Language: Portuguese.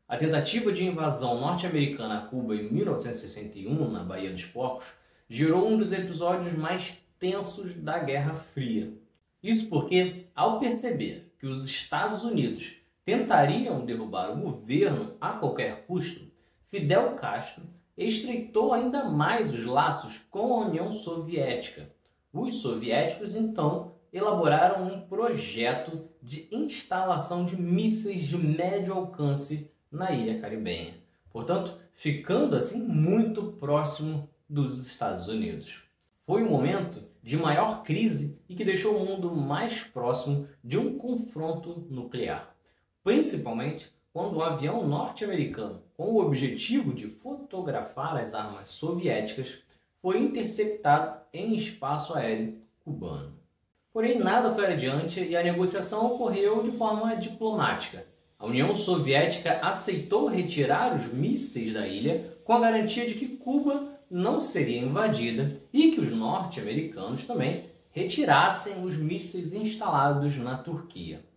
A tentativa de invasão norte-americana a Cuba em 1961, na Baía dos Porcos, gerou um dos episódios mais tensos da Guerra Fria. Isso porque, ao perceber que os Estados Unidos tentariam derrubar o governo a qualquer custo, Fidel Castro estreitou ainda mais os laços com a União Soviética. Os soviéticos, então, elaboraram um projeto de instalação de mísseis de médio alcance na ilha caribenha, portanto, ficando assim muito próximo dos Estados Unidos. Foi um momento de maior crise e que deixou o mundo mais próximo de um confronto nuclear, principalmente quando um avião norte-americano, com o objetivo de fotografar as armas soviéticas, foi interceptado em espaço aéreo cubano. Porém, nada foi adiante e a negociação ocorreu de forma diplomática. A União Soviética aceitou retirar os mísseis da ilha com a garantia de que Cuba não seria invadida e que os norte-americanos também retirassem os mísseis instalados na Turquia.